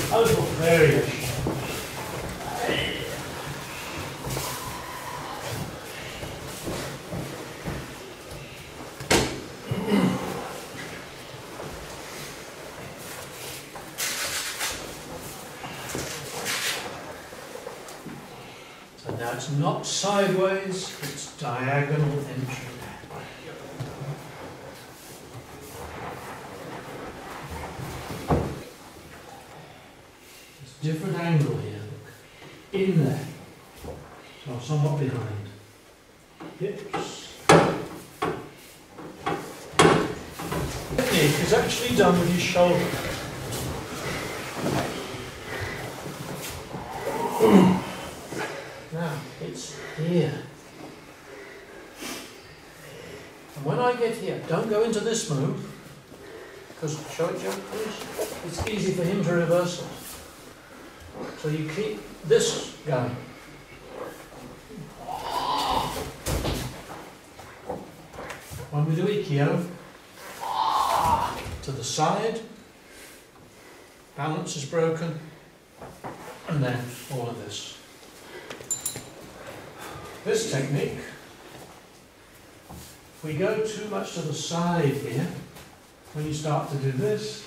a little variation. So now it's not sideways, it's diagonal entry. Different angle here, look. In there. So somewhat behind. Hips. Technique is actually done with your shoulder. Now, it's here. And when I get here, don't go into this move, because show it, Joe, please. It's easy for him to reverse it. So you keep this going. When we do Ikkyo, to the side, balance is broken, and then all of this. This technique, if we go too much to the side here, when you start to do this,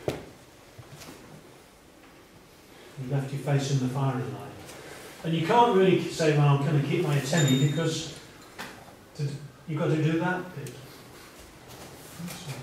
you left your face in the firing line. And you can't really say, well, I'm going to keep my attention because you've got to do that bit.